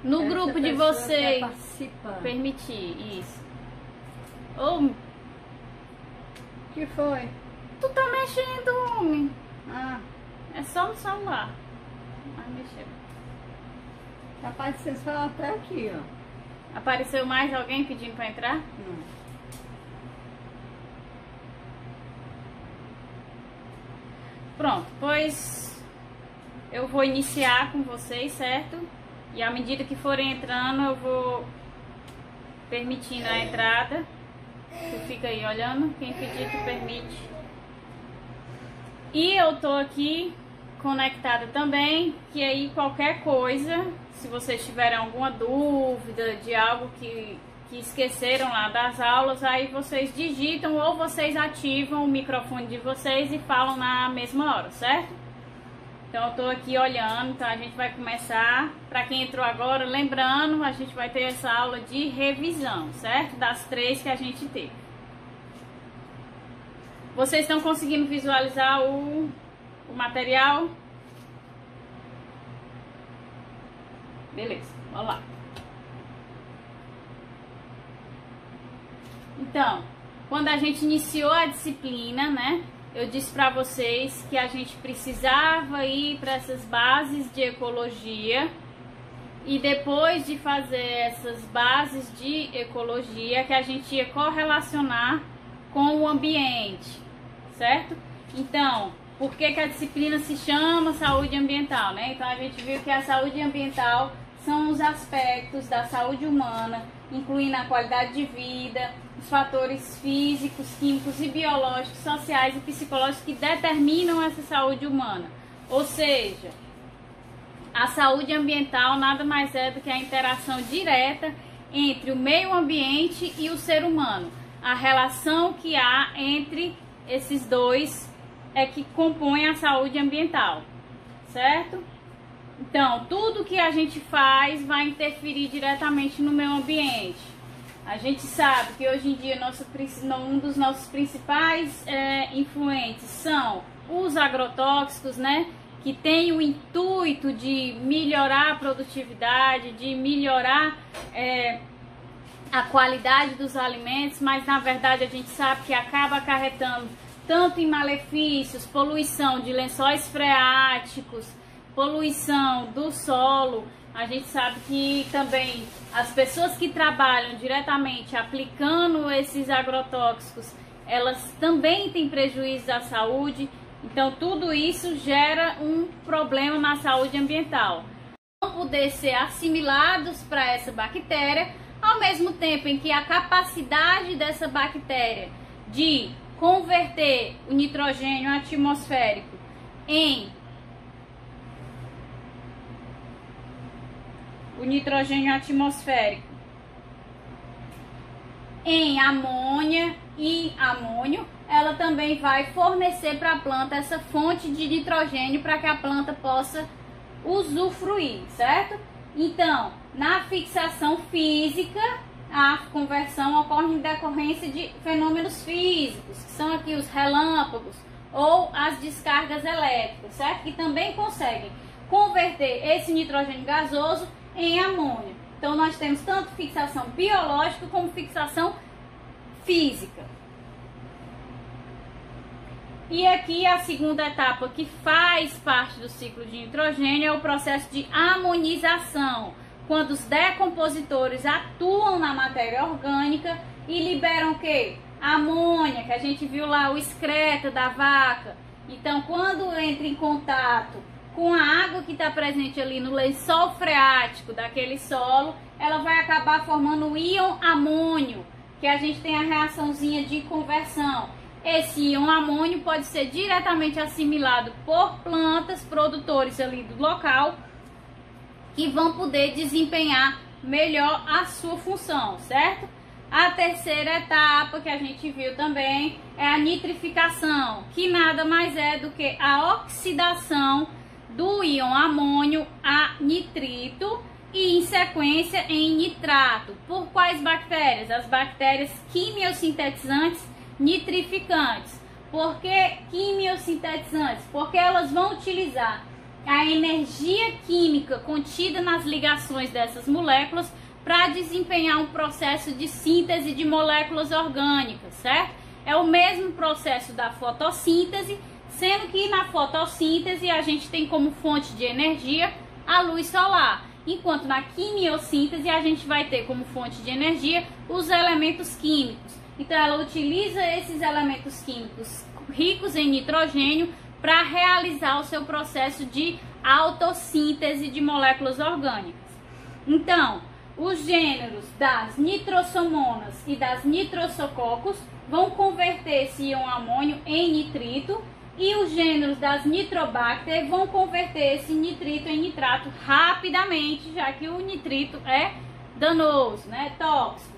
no grupo de vocês. Permitir, isso. Ô, que foi? tu tá mexendo, homem. Ah, É só no celular. Vai mexer. capaz de vocês falar até aqui, ó. Apareceu mais alguém pedindo pra entrar? Não. Pronto, pois eu vou iniciar com vocês, certo? E à medida que forem entrando, eu vou permitindo a entrada. Tu fica aí olhando, quem pedir tu permite. E eu tô aqui conectada também, que aí qualquer coisa, se vocês tiverem alguma dúvida de algo que esqueceram lá das aulas, aí vocês digitam ou vocês ativam o microfone de vocês e falam na mesma hora, certo? Então eu tô aqui olhando, então a gente vai começar. Para quem entrou agora, lembrando, a gente vai ter essa aula de revisão, certo? Das 3 que a gente teve. Vocês estão conseguindo visualizar o material? Beleza, vamos lá. Então, quando a gente iniciou a disciplina, né? Eu disse para vocês que a gente precisava ir para essas bases de ecologia. E depois de fazer essas bases de ecologia, que a gente ia correlacionar com o ambiente, certo? Então, por que a disciplina se chama saúde ambiental, né? Então a gente viu que a saúde ambiental são os aspectos da saúde humana, incluindo a qualidade de vida, os fatores físicos, químicos e biológicos, sociais e psicológicos que determinam essa saúde humana. Ou seja, a saúde ambiental nada mais é do que a interação direta entre o meio ambiente e o ser humano. A relação que há entre esses dois é que compõe a saúde ambiental, certo? Então, tudo que a gente faz vai interferir diretamente no meio ambiente. A gente sabe que hoje em dia um dos nossos principais influentes são os agrotóxicos, né? Que tem o intuito de melhorar a produtividade, de melhorar a qualidade dos alimentos, mas na verdade a gente sabe que acaba acarretando tanto em malefícios, poluição de lençóis freáticos, poluição do solo. A gente sabe que também as pessoas que trabalham diretamente aplicando esses agrotóxicos, elas também têm prejuízo à saúde. Então tudo isso gera um problema na saúde ambiental. Não poder ser assimilados para essa bactéria, ao mesmo tempo em que a capacidade dessa bactéria de converter o nitrogênio atmosférico em amônia e amônio, ela também vai fornecer para a planta essa fonte de nitrogênio para que a planta possa usufruir, certo? Então, na fixação física, a conversão ocorre em decorrência de fenômenos físicos, que são aqui os relâmpagos ou as descargas elétricas, certo? Que também conseguem converter esse nitrogênio gasoso em amônio. Então, nós temos tanto fixação biológica como fixação física. E aqui a segunda etapa que faz parte do ciclo de nitrogênio é o processo de amonização, quando os decompositores atuam na matéria orgânica e liberam o quê? Amônia, que a gente viu lá, o excreta da vaca. Então, quando entra em contato com a água que está presente ali no lençol freático daquele solo, ela vai acabar formando o íon amônio, que a gente tem a reaçãozinha de conversão. Esse íon amônio pode ser diretamente assimilado por plantas, produtores ali do local, que vão poder desempenhar melhor a sua função, certo? A terceira etapa que a gente viu também é a nitrificação, que nada mais é do que a oxidação do íon amônio a nitrito e em sequência em nitrato. Por quais bactérias? As bactérias quimiosintetizantes nitrificantes. Por que quimiosintetizantes? Porque elas vão utilizar a energia química contida nas ligações dessas moléculas para desempenhar um processo de síntese de moléculas orgânicas, certo? É o mesmo processo da fotossíntese, sendo que na fotossíntese a gente tem como fonte de energia a luz solar, enquanto na quimiossíntese a gente vai ter como fonte de energia os elementos químicos. Então ela utiliza esses elementos químicos ricos em nitrogênio para realizar o seu processo de autossíntese de moléculas orgânicas. Então, os gêneros das nitrossomonas e das nitrosococos vão converter esse íon amônio em nitrito, e os gêneros das nitrobacter vão converter esse nitrito em nitrato rapidamente, já que o nitrito é danoso, né, tóxico.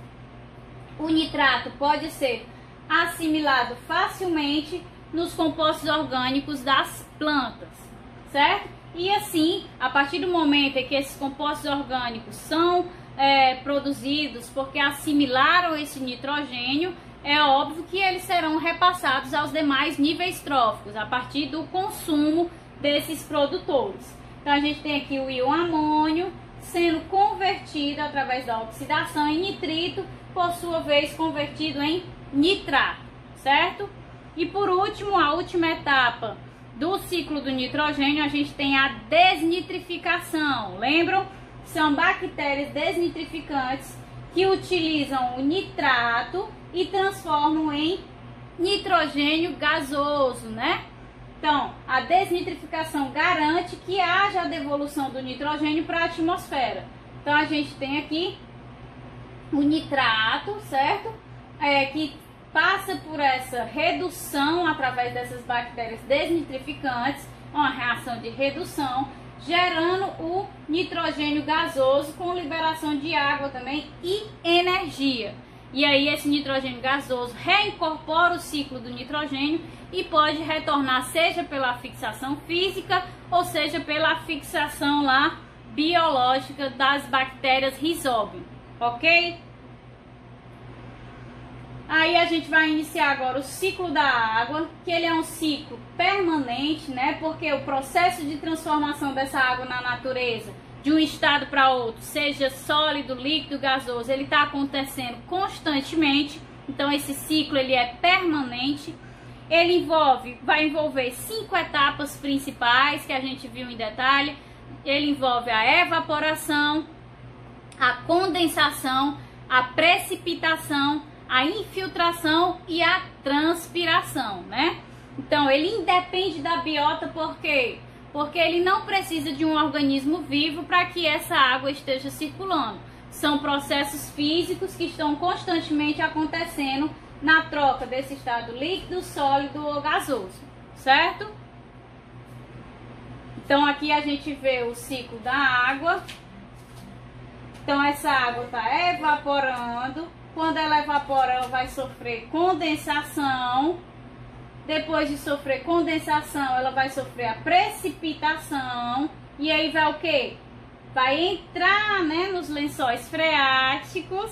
O nitrato pode ser assimilado facilmente nos compostos orgânicos das plantas, certo? E assim, a partir do momento em que esses compostos orgânicos são produzidos porque assimilaram esse nitrogênio, é óbvio que eles serão repassados aos demais níveis tróficos a partir do consumo desses produtores. Então a gente tem aqui o íon amônio sendo convertido através da oxidação em nitrito, por sua vez convertido em nitrato, certo? E por último, a última etapa do ciclo do nitrogênio, a gente tem a desnitrificação. Lembram? São bactérias desnitrificantes que utilizam o nitrato e transformam em nitrogênio gasoso, né? Então, a desnitrificação garante que haja a devolução do nitrogênio para a atmosfera. Então, a gente tem aqui o nitrato, certo? Que passa por essa redução através dessas bactérias desnitrificantes, uma reação de redução, gerando o nitrogênio gasoso com liberação de água também e energia. E aí esse nitrogênio gasoso reincorpora o ciclo do nitrogênio e pode retornar seja pela fixação física ou seja pela fixação lá biológica das bactérias Rhizobium, ok? Aí a gente vai iniciar agora o ciclo da água, que ele é um ciclo permanente, né? Porque o processo de transformação dessa água na natureza, de um estado para outro, seja sólido, líquido, gasoso, ele está acontecendo constantemente. Então esse ciclo ele é permanente. Ele vai envolver 5 etapas principais que a gente viu em detalhe. Ele envolve a evaporação, a condensação, a precipitação, a infiltração e a transpiração, né? Então ele independe da biota, por quê? Porque ele não precisa de um organismo vivo para que essa água esteja circulando. São processos físicos que estão constantemente acontecendo na troca desse estado líquido, sólido ou gasoso, certo? Então aqui a gente vê o ciclo da água. Então essa água está evaporando. Quando ela evapora, ela vai sofrer condensação. Depois de sofrer condensação, ela vai sofrer a precipitação. E aí vai o quê? Vai entrar, né, nos lençóis freáticos.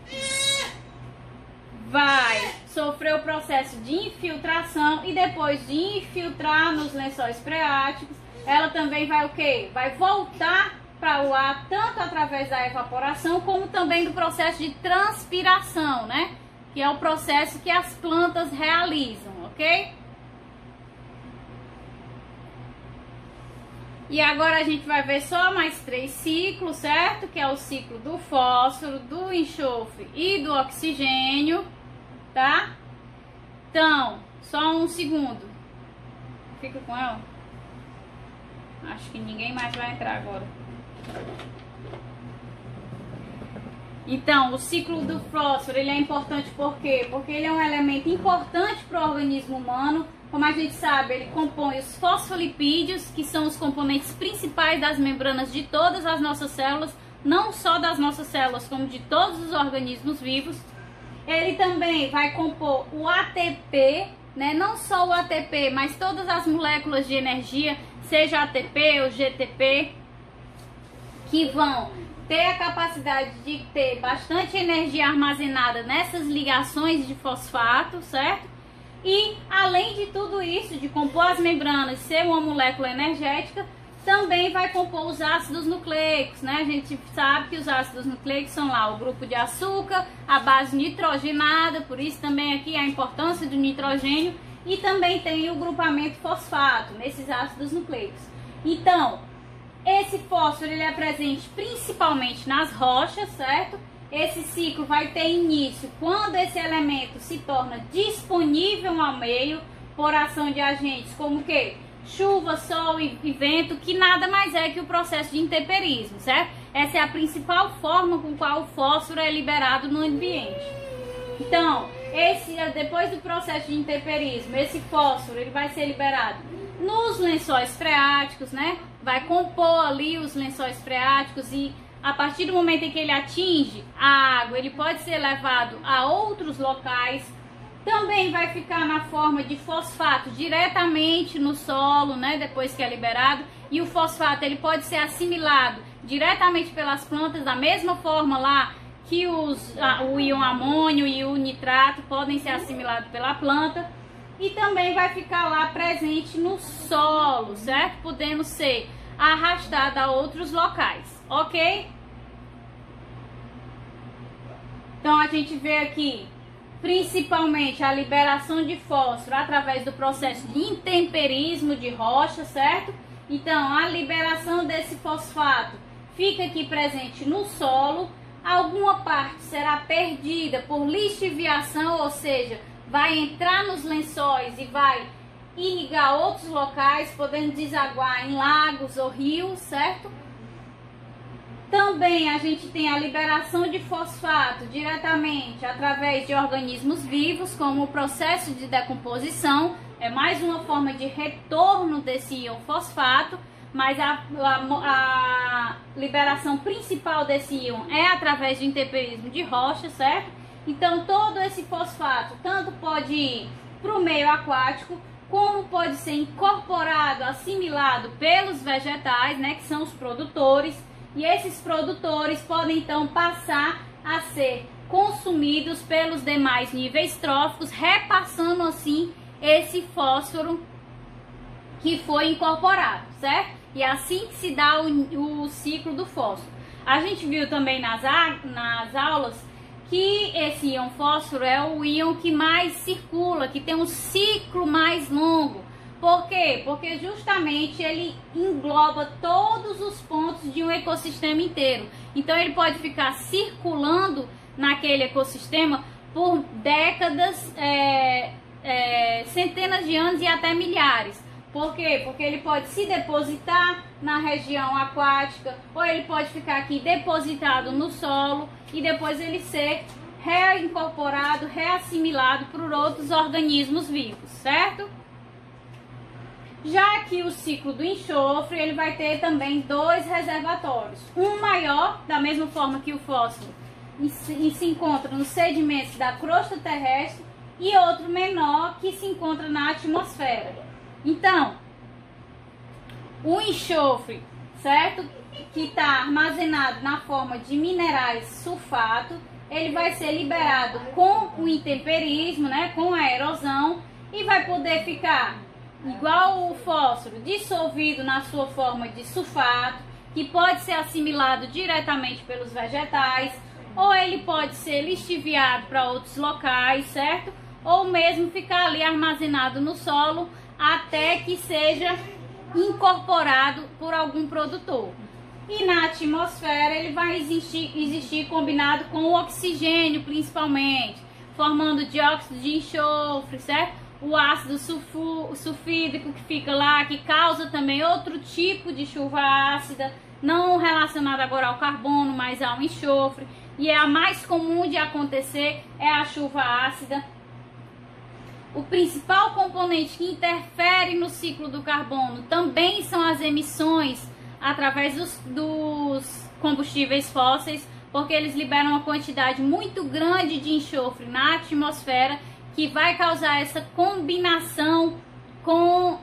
Vai sofrer o processo de infiltração. E depois de infiltrar nos lençóis freáticos, ela também vai o quê? Vai voltar para o ar, tanto através da evaporação, como também do processo de transpiração, né? Que é o processo que as plantas realizam, ok? E agora a gente vai ver só mais 3 ciclos, certo? Que é o ciclo do fósforo, do enxofre e do oxigênio, tá? Então, só um segundo. Fica com ela. Acho que ninguém mais vai entrar agora. Então, o ciclo do fósforo, ele é importante por quê? Porque ele é um elemento importante para o organismo humano. Como a gente sabe, ele compõe os fosfolipídios, que são os componentes principais das membranas de todas as nossas células, não só das nossas células, como de todos os organismos vivos. Ele também vai compor o ATP, né? Não só o ATP, mas todas as moléculas de energia, seja ATP ou GTP, que vão ter a capacidade de ter bastante energia armazenada nessas ligações de fosfato, certo? E além de tudo isso, de compor as membranas, ser uma molécula energética, também vai compor os ácidos nucleicos, né? A gente sabe que os ácidos nucleicos são lá o grupo de açúcar, a base nitrogenada, por isso também aqui a importância do nitrogênio, e também tem o grupamento fosfato nesses ácidos nucleicos. Então, esse fósforo ele é presente principalmente nas rochas, certo? Esse ciclo vai ter início quando esse elemento se torna disponível ao meio por ação de agentes como o quê? Chuva, sol e vento, que nada mais é que o processo de intemperismo, certo? Essa é a principal forma com qual o fósforo é liberado no ambiente. Então, depois do processo de intemperismo, esse fósforo ele vai ser liberado nos lençóis freáticos, né? Vai compor ali os lençóis freáticos e a partir do momento em que ele atinge a água, ele pode ser levado a outros locais. Também vai ficar na forma de fosfato diretamente no solo, né, depois que é liberado. E o fosfato ele pode ser assimilado diretamente pelas plantas, da mesma forma lá que o íon amônio e o nitrato podem ser assimilados pela planta. E também vai ficar lá presente no solo, certo? Podendo ser arrastado a outros locais, ok? Então a gente vê aqui principalmente a liberação de fósforo através do processo de intemperismo de rocha, certo? Então, a liberação desse fosfato fica aqui presente no solo, alguma parte será perdida por lixiviação, ou seja, vai entrar nos lençóis e vai irrigar outros locais, podendo desaguar em lagos ou rios, certo? Também a gente tem a liberação de fosfato diretamente através de organismos vivos, como o processo de decomposição, é mais uma forma de retorno desse íon fosfato, mas a liberação principal desse íon é através de intemperismo de rocha, certo? Então todo esse fosfato tanto pode ir para o meio aquático, como pode ser incorporado, assimilado pelos vegetais, né, que são os produtores. E esses produtores podem então passar a ser consumidos pelos demais níveis tróficos, repassando assim esse fósforo que foi incorporado, certo? E é assim que se dá o ciclo do fósforo. A gente viu também nas aulas que esse íon fósforo é o íon que mais circula, que tem um ciclo mais longo. Por quê? Porque justamente ele engloba todos os pontos de um ecossistema inteiro. Então ele pode ficar circulando naquele ecossistema por décadas, centenas de anos e até milhares. Por quê? Porque ele pode se depositar na região aquática, ou ele pode ficar aqui depositado no solo e depois ele ser reincorporado, reassimilado por outros organismos vivos, certo? Já que o ciclo do enxofre, ele vai ter também dois reservatórios. Um maior, da mesma forma que o fósforo, e se encontra nos sedimentos da crosta terrestre, e outro menor que se encontra na atmosfera. Então, o enxofre, certo? Que está armazenado na forma de minerais sulfato, ele vai ser liberado com o intemperismo, né? Com a erosão, e vai poder ficar igual o fósforo, dissolvido na sua forma de sulfato, que pode ser assimilado diretamente pelos vegetais, ou ele pode ser lixiviado para outros locais, certo? Ou mesmo ficar ali armazenado no solo até que seja incorporado por algum produtor. E na atmosfera ele vai existir combinado com o oxigênio principalmente, formando dióxido de enxofre, certo? O ácido sulfídrico que fica lá, que causa também outro tipo de chuva ácida, não relacionada agora ao carbono, mas ao enxofre. E é a mais comum de acontecer, é a chuva ácida. O principal componente que interfere no ciclo do carbono também são as emissões através dos combustíveis fósseis, porque eles liberam uma quantidade muito grande de enxofre na atmosfera, que vai causar essa combinação com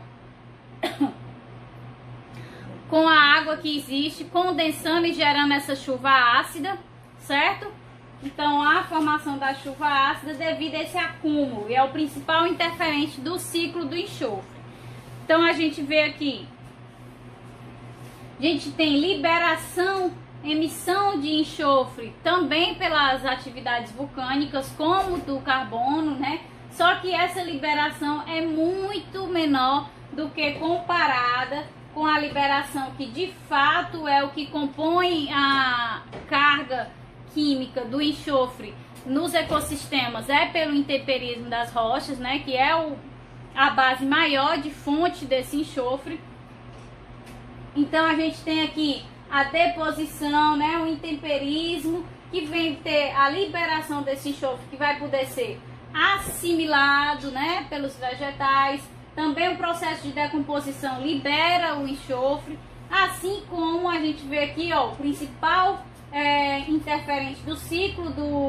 a água que existe, condensando e gerando essa chuva ácida, certo? Então, a formação da chuva ácida devido a esse acúmulo, e é o principal interferente do ciclo do enxofre. Então, a gente vê aqui gente tem liberação, emissão de enxofre também pelas atividades vulcânicas, como do carbono, né? Só que essa liberação é muito menor do que comparada com a liberação que de fato é o que compõe a carga química do enxofre nos ecossistemas, é pelo intemperismo das rochas, né? Que é a base maior de fonte desse enxofre. Então a gente tem aqui a deposição, né, o intemperismo, que vem ter a liberação desse enxofre, que vai poder ser assimilado, né, pelos vegetais. Também o processo de decomposição libera o enxofre, assim como a gente vê aqui, ó, o principal interferente do ciclo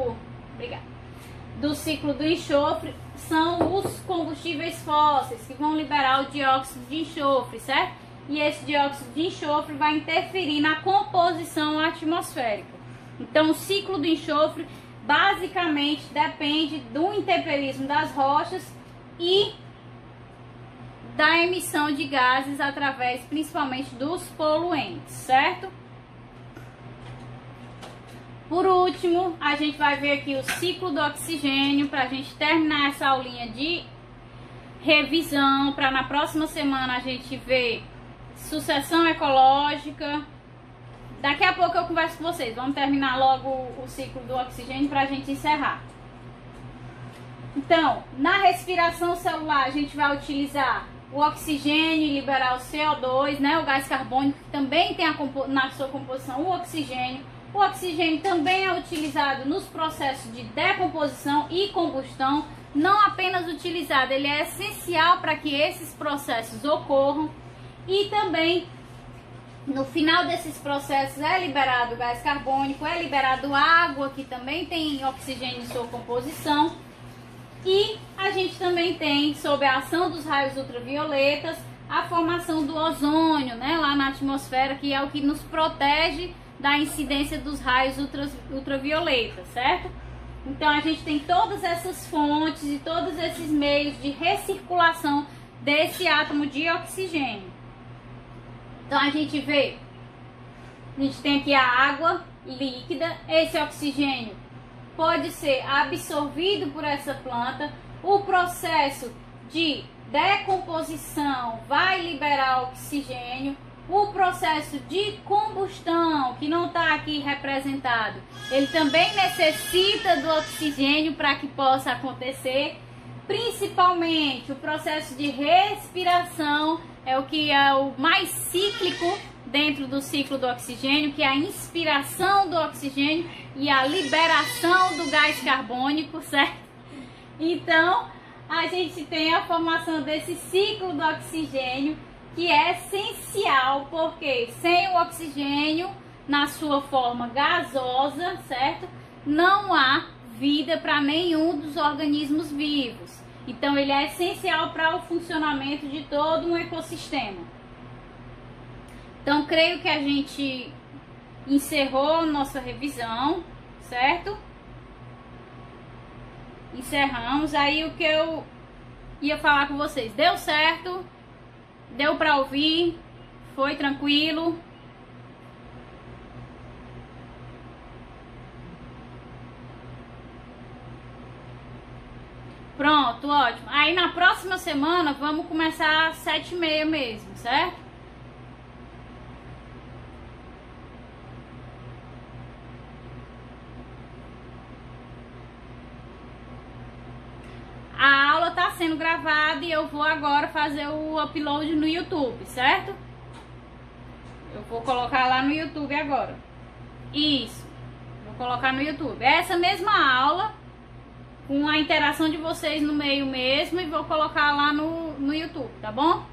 do ciclo do enxofre são os combustíveis fósseis, que vão liberar o dióxido de enxofre, certo? E esse dióxido de enxofre vai interferir na composição atmosférica. Então, o ciclo do enxofre basicamente depende do intemperismo das rochas e da emissão de gases através principalmente dos poluentes, certo? Por último, a gente vai ver aqui o ciclo do oxigênio para a gente terminar essa aulinha de revisão, para na próxima semana a gente ver sucessão ecológica. Daqui a pouco eu converso com vocês. Vamos terminar logo o ciclo do oxigênio para a gente encerrar. Então, na respiração celular a gente vai utilizar o oxigênio e liberar o CO2, né? O gás carbônico, que também tem na sua composição o oxigênio. O oxigênio também é utilizado nos processos de decomposição e combustão. Não apenas utilizado, ele é essencial para que esses processos ocorram. E também, no final desses processos, é liberado gás carbônico, é liberado água, que também tem oxigênio em sua composição. E a gente também tem, sob a ação dos raios ultravioletas, a formação do ozônio, né, lá na atmosfera, que é o que nos protege da incidência dos raios ultravioletas, certo? Então a gente tem todas essas fontes e todos esses meios de recirculação desse átomo de oxigênio. Então a gente tem aqui a água líquida, esse oxigênio pode ser absorvido por essa planta, o processo de decomposição vai liberar oxigênio, o processo de combustão, que não está aqui representado, ele também necessita do oxigênio para que possa acontecer. Principalmente o processo de respiração é o que é o mais cíclico dentro do ciclo do oxigênio, que é a inspiração do oxigênio e a liberação do gás carbônico, certo? Então, a gente tem a formação desse ciclo do oxigênio, que é essencial, porque sem o oxigênio, na sua forma gasosa, certo? Não há vida para nenhum dos organismos vivos. Então, ele é essencial para o funcionamento de todo um ecossistema. Então, creio que a gente encerrou nossa revisão, certo? Encerramos. Aí, o que eu ia falar com vocês, deu certo? Deu para ouvir? Foi tranquilo? Pronto, ótimo. Aí na próxima semana vamos começar às 7h30 mesmo, certo? A aula está sendo gravada e eu vou agora fazer o upload no YouTube, certo? Eu vou colocar lá no YouTube agora. Isso, vou colocar no YouTube. Essa mesma aula, com a interação de vocês no meio mesmo, e vou colocar lá no YouTube, tá bom?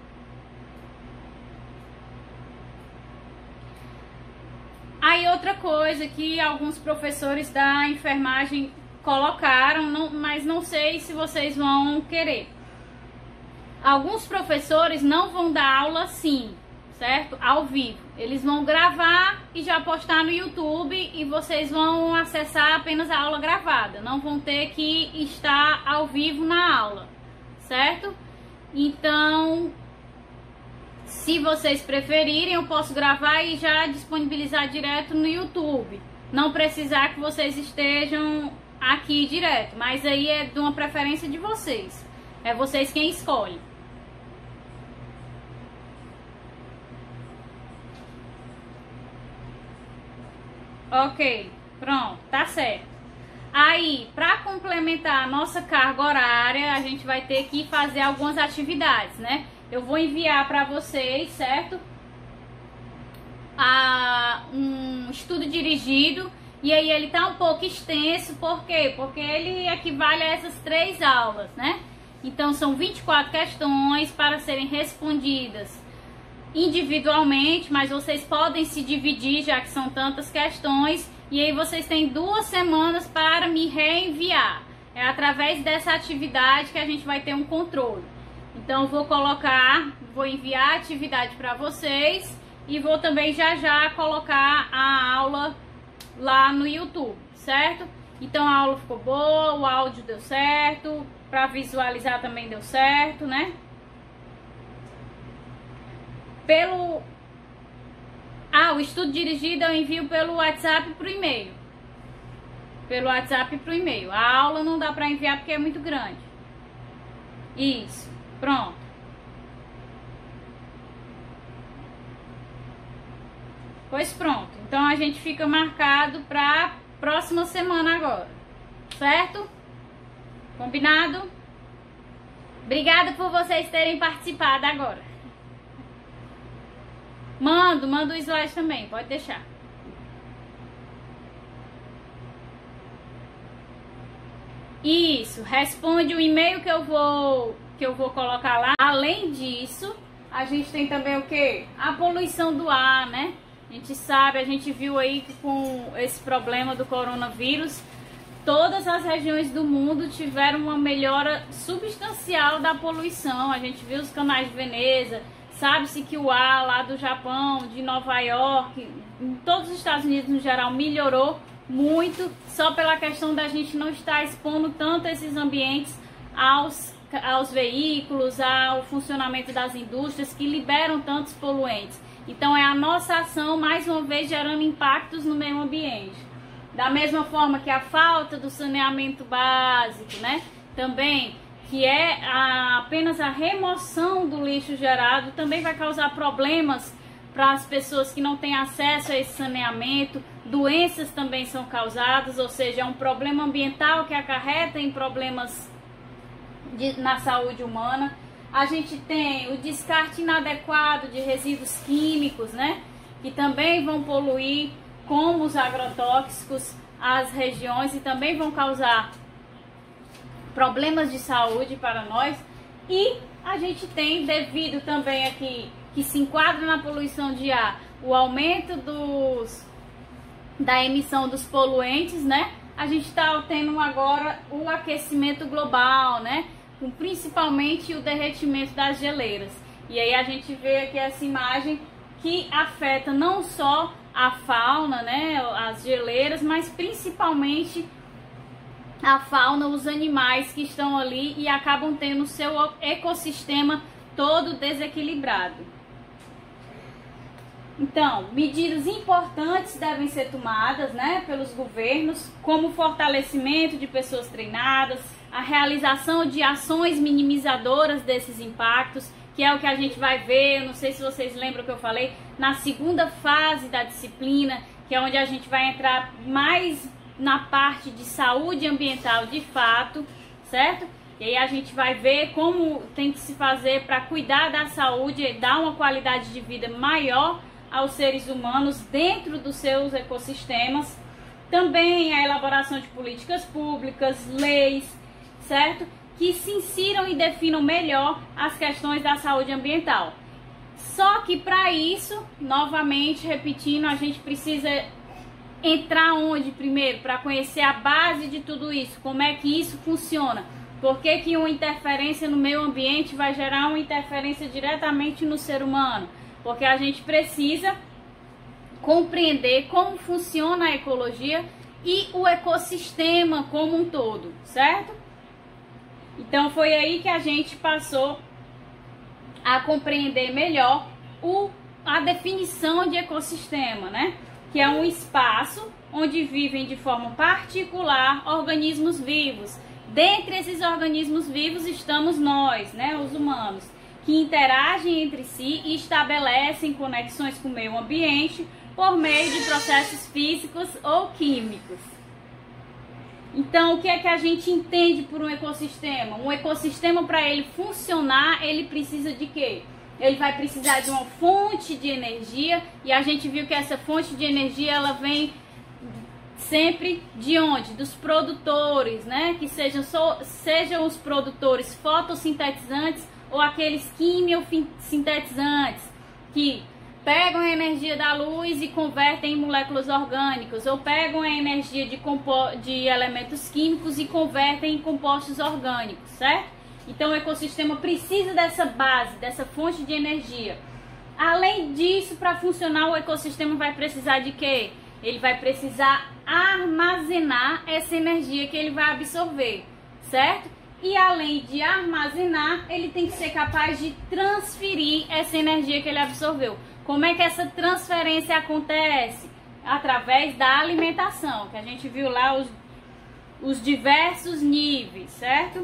Aí outra coisa que alguns professores da enfermagem colocaram, mas não sei se vocês vão querer. Alguns professores não vão dar aula assim, certo? Ao vivo. Eles vão gravar e já postar no YouTube e vocês vão acessar apenas a aula gravada. Não vão ter que estar ao vivo na aula, certo? Então, Se vocês preferirem, eu posso gravar e já disponibilizar direto no YouTube. Não precisar que vocês estejam aqui direto, mas aí é de uma preferência de vocês. É vocês quem escolhe. Ok, pronto, tá certo. Aí, para complementar a nossa carga horária, a gente vai ter que fazer algumas atividades, né? Eu vou enviar para vocês, certo? Um estudo dirigido. E aí ele tá um pouco extenso, por quê? Porque ele equivale a essas 3 aulas, né? Então são 24 questões para serem respondidas individualmente, mas vocês podem se dividir, já que são tantas questões, e aí vocês têm 2 semanas para me reenviar. É através dessa atividade que a gente vai ter um controle. Então vou enviar a atividade para vocês e vou também já colocar a aula lá no YouTube, certo? Então a aula ficou boa, o áudio deu certo, para visualizar também deu certo, né? O estudo dirigido eu envio pelo WhatsApp pro e-mail. Pelo WhatsApp pro e-mail. A aula não dá para enviar porque é muito grande. Isso, pronto. Pois pronto. Então a gente fica marcado para próxima semana agora. Certo? Combinado? Obrigada por vocês terem participado agora. Mando o slide também, pode deixar. Isso, responde o e-mail que eu vou colocar lá. Além disso, a gente tem também o quê? A poluição do ar, né? A gente sabe, a gente viu aí que com esse problema do coronavírus, todas as regiões do mundo tiveram uma melhora substancial da poluição. A gente viu os canais de Veneza, sabe-se que o ar lá do Japão, de Nova York, em todos os Estados Unidos no geral, melhorou muito, só pela questão da gente não estar expondo tanto esses ambientes aos veículos, ao funcionamento das indústrias que liberam tantos poluentes. Então é a nossa ação, mais uma vez, gerando impactos no meio ambiente. Da mesma forma que a falta do saneamento básico, né? Também, que é apenas a remoção do lixo gerado, também vai causar problemas para as pessoas que não têm acesso a esse saneamento. Doenças também são causadas, ou seja, é um problema ambiental que acarreta em problemas na saúde humana. A gente tem o descarte inadequado de resíduos químicos, né? Que também vão poluir, como os agrotóxicos, as regiões e também vão causar problemas de saúde para nós. E a gente tem, devido também aqui, que se enquadra na poluição de ar, o aumento da emissão dos poluentes, né? A gente está tendo agora o aquecimento global, né? Com principalmente o derretimento das geleiras. E aí a gente vê aqui essa imagem que afeta não só a fauna, né? As geleiras, mas principalmente a fauna, os animais que estão ali e acabam tendo o seu ecossistema todo desequilibrado. Então, medidas importantes devem ser tomadas, né, pelos governos, como o fortalecimento de pessoas treinadas, a realização de ações minimizadoras desses impactos, que é o que a gente vai ver, eu não sei se vocês lembram que eu falei, na segunda fase da disciplina, que é onde a gente vai entrar mais na parte de saúde ambiental de fato, certo? E aí a gente vai ver como tem que se fazer para cuidar da saúde e dar uma qualidade de vida maior aos seres humanos dentro dos seus ecossistemas. Também a elaboração de políticas públicas, leis, certo? Que se insiram e definam melhor as questões da saúde ambiental. Só que para isso, novamente repetindo, a gente precisa entrar onde primeiro? Para conhecer a base de tudo isso, como é que isso funciona. Por que que uma interferência no meio ambiente vai gerar uma interferência diretamente no ser humano? Porque a gente precisa compreender como funciona a ecologia e o ecossistema como um todo, certo? Então foi aí que a gente passou a compreender melhor a definição de ecossistema, né? Que é um espaço onde vivem de forma particular organismos vivos. Dentre esses organismos vivos estamos nós, né, os humanos, que interagem entre si e estabelecem conexões com o meio ambiente por meio de processos físicos ou químicos. Então, o que é que a gente entende por um ecossistema? Um ecossistema, para ele funcionar, ele precisa de quê? Ele vai precisar de uma fonte de energia, e a gente viu que essa fonte de energia, ela vem sempre de onde? Dos produtores, né? Que sejam os produtores fotossintetizantes ou aqueles quimiosintetizantes, que pegam a energia da luz e convertem em moléculas orgânicas, ou pegam a energia de elementos químicos e convertem em compostos orgânicos, certo? Então o ecossistema precisa dessa base, dessa fonte de energia. Além disso, para funcionar, o ecossistema vai precisar de quê? Ele vai precisar armazenar essa energia que ele vai absorver, certo? E além de armazenar, ele tem que ser capaz de transferir essa energia que ele absorveu. Como é que essa transferência acontece? Através da alimentação, que a gente viu lá os diversos níveis, certo?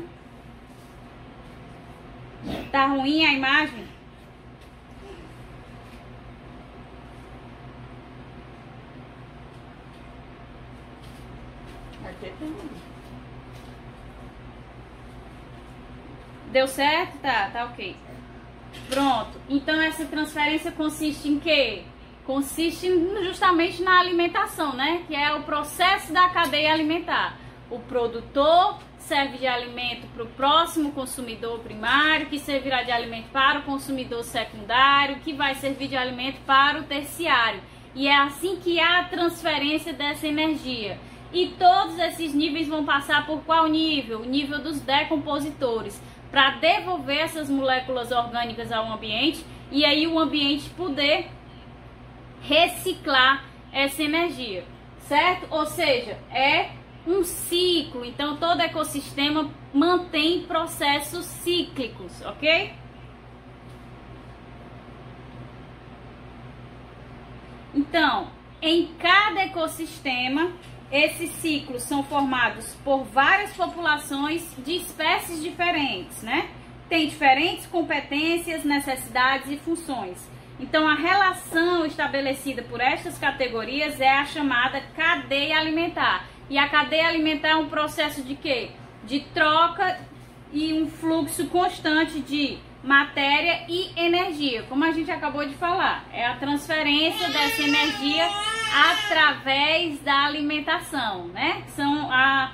Tá ruim a imagem? Deu certo? Tá ok. Pronto. Então essa transferência consiste em quê? Consiste justamente na alimentação, né? Que é o processo da cadeia alimentar. O produtor serve de alimento para o próximo consumidor primário, que servirá de alimento para o consumidor secundário, que vai servir de alimento para o terciário. E é assim que há a transferência dessa energia. E todos esses níveis vão passar por qual nível? O nível dos decompositores, para devolver essas moléculas orgânicas ao ambiente e aí o ambiente poder reciclar essa energia, certo? Ou seja, é um ciclo. Então todo ecossistema mantém processos cíclicos, ok? Então, em cada ecossistema, esses ciclos são formados por várias populações de espécies diferentes, né? Tem diferentes competências, necessidades e funções. Então, a relação estabelecida por estas categorias é a chamada cadeia alimentar. E a cadeia alimentar é um processo de quê? De troca e um fluxo constante de matéria e energia, como a gente acabou de falar. É a transferência dessa energia através da alimentação, né? São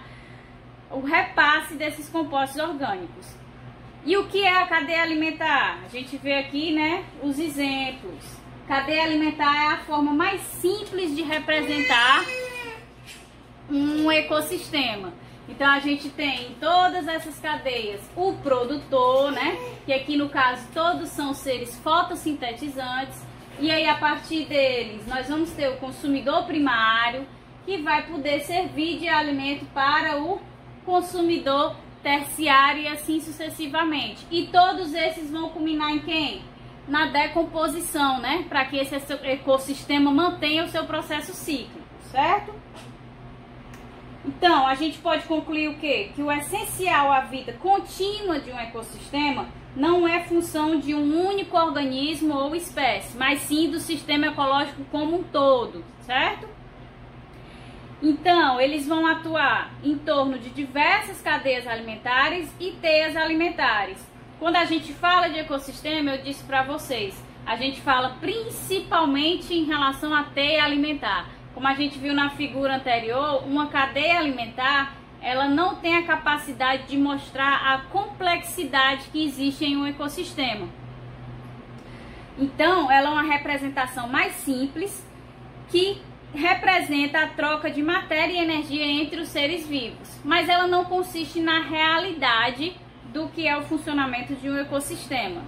o repasse desses compostos orgânicos. E o que é a cadeia alimentar? A gente vê aqui, né, os exemplos. Cadeia alimentar é a forma mais simples de representar um ecossistema. Então a gente tem em todas essas cadeias o produtor, né? Que aqui no caso todos são seres fotossintetizantes. E aí a partir deles nós vamos ter o consumidor primário, que vai poder servir de alimento para o consumidor terciário e assim sucessivamente. E todos esses vão culminar em quem? Na decomposição, né? Para que esse ecossistema mantenha o seu processo cíclico, certo? Então, a gente pode concluir o quê? Que o essencial à vida contínua de um ecossistema não é função de um único organismo ou espécie, mas sim do sistema ecológico como um todo, certo? Então, eles vão atuar em torno de diversas cadeias alimentares e teias alimentares. Quando a gente fala de ecossistema, eu disse para vocês, a gente fala principalmente em relação à teia alimentar. Como a gente viu na figura anterior, uma cadeia alimentar, ela não tem a capacidade de mostrar a complexidade que existe em um ecossistema. Então, ela é uma representação mais simples, que representa a troca de matéria e energia entre os seres vivos. Mas ela não consiste na realidade do que é o funcionamento de um ecossistema.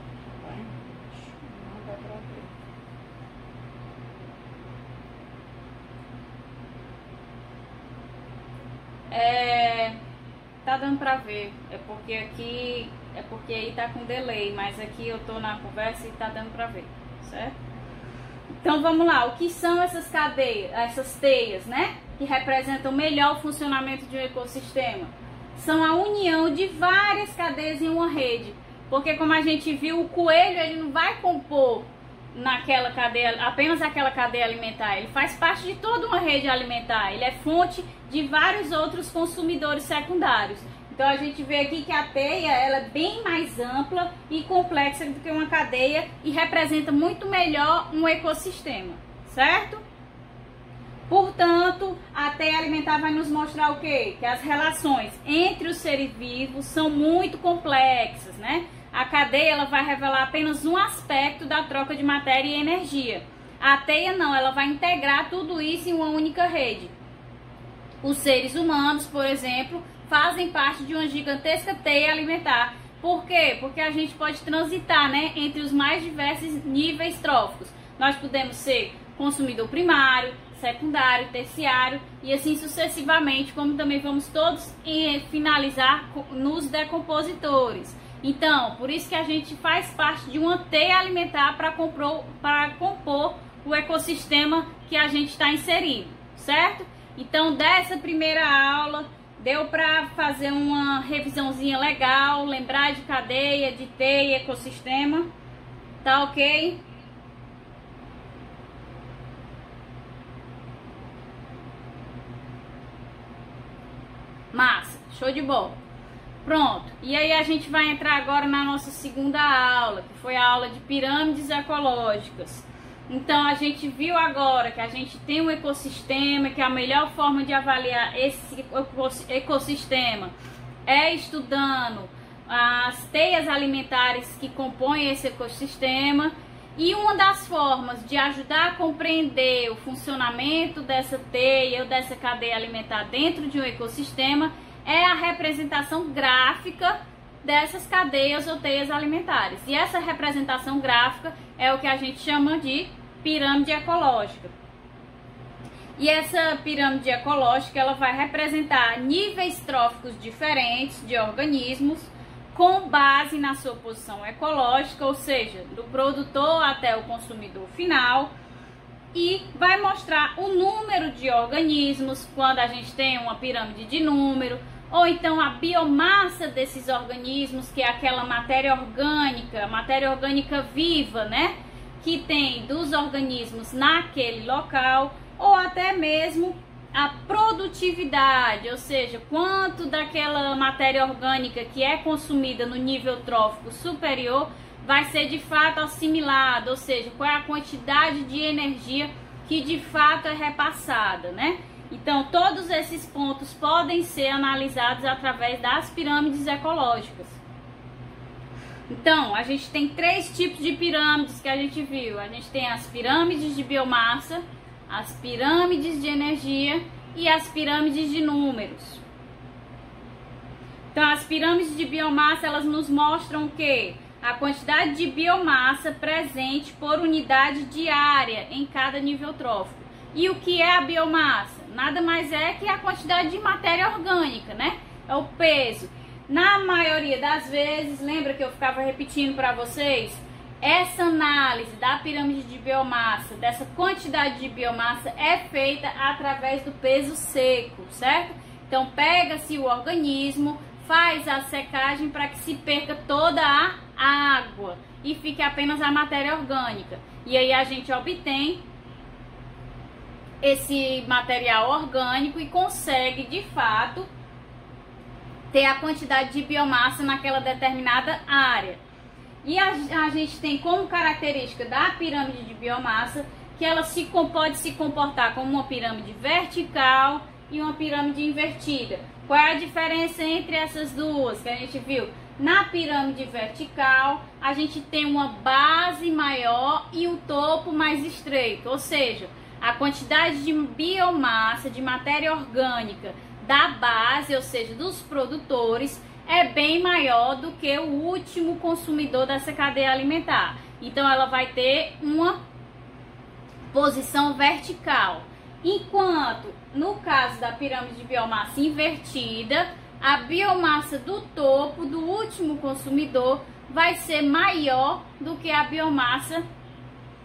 Tá dando pra ver, é porque aí tá com delay, mas aqui eu tô na conversa e tá dando pra ver. certo? Então vamos lá, o que são essas cadeias, essas teias, né? Que representam melhor o funcionamento de um ecossistema? São a união de várias cadeias em uma rede. Porque como a gente viu, o coelho ele não vai compor naquela cadeia, apenas aquela cadeia alimentar, ele faz parte de toda uma rede alimentar, ele é fonte de vários outros consumidores secundários. Então a gente vê aqui que a teia ela é bem mais ampla e complexa do que uma cadeia e representa muito melhor um ecossistema, certo? Portanto, a teia alimentar vai nos mostrar o quê? Que as relações entre os seres vivos são muito complexas, né? A cadeia ela vai revelar apenas um aspecto da troca de matéria e energia. A teia não, ela vai integrar tudo isso em uma única rede. Os seres humanos, por exemplo, fazem parte de uma gigantesca teia alimentar. Por quê? Porque a gente pode transitar, né, entre os mais diversos níveis tróficos. Nós podemos ser consumidor primário, secundário, terciário e assim sucessivamente, como também vamos todos finalizar nos decompositores. Então, por isso que a gente faz parte de uma teia alimentar para compor o ecossistema que a gente está inserido, certo? Então, dessa primeira aula, deu para fazer uma revisãozinha legal, lembrar de cadeia, de teia, ecossistema, tá ok? Massa, show de bola. Pronto, e aí a gente vai entrar agora na nossa segunda aula, que foi a aula de pirâmides ecológicas. Então a gente viu agora que a gente tem um ecossistema, que a melhor forma de avaliar esse ecossistema é estudando as teias alimentares que compõem esse ecossistema. E uma das formas de ajudar a compreender o funcionamento dessa teia ou dessa cadeia alimentar dentro de um ecossistema é a representação gráfica dessas cadeias ou teias alimentares. E essa representação gráfica é o que a gente chama de pirâmide ecológica. E essa pirâmide ecológica ela vai representar níveis tróficos diferentes de organismos com base na sua posição ecológica, ou seja, do produtor até o consumidor final, e vai mostrar o número de organismos quando a gente tem uma pirâmide de número, ou então a biomassa desses organismos, que é aquela matéria orgânica viva, né, que tem dos organismos naquele local, ou até mesmo a produtividade, ou seja, quanto daquela matéria orgânica que é consumida no nível trófico superior vai ser de fato assimilado, ou seja, qual é a quantidade de energia que de fato é repassada, né? Então, todos esses pontos podem ser analisados através das pirâmides ecológicas. Então, a gente tem 3 tipos de pirâmides que a gente viu. A gente tem as pirâmides de biomassa, as pirâmides de energia e as pirâmides de números. Então, as pirâmides de biomassa, elas nos mostram o quê? A quantidade de biomassa presente por unidade diária em cada nível trófico. E o que é a biomassa? Nada mais é que a quantidade de matéria orgânica, né? É o peso. Na maioria das vezes, lembra que eu ficava repetindo para vocês? Essa análise da pirâmide de biomassa, dessa quantidade de biomassa, é feita através do peso seco, certo? Então, pega-se o organismo, faz a secagem para que se perca toda a água e fique apenas a matéria orgânica. E aí a gente obtém esse material orgânico e consegue, de fato, ter a quantidade de biomassa naquela determinada área. E a gente tem como característica da pirâmide de biomassa que ela pode se comportar como uma pirâmide vertical e uma pirâmide invertida. Qual é a diferença entre essas duas que a gente viu? Na pirâmide vertical, a gente tem uma base maior e um topo mais estreito, ou seja, a quantidade de biomassa, de matéria orgânica da base, ou seja, dos produtores, é bem maior do que o último consumidor dessa cadeia alimentar. Então, ela vai ter uma posição vertical. Enquanto, no caso da pirâmide de biomassa invertida, a biomassa do topo, do último consumidor, vai ser maior do que a biomassa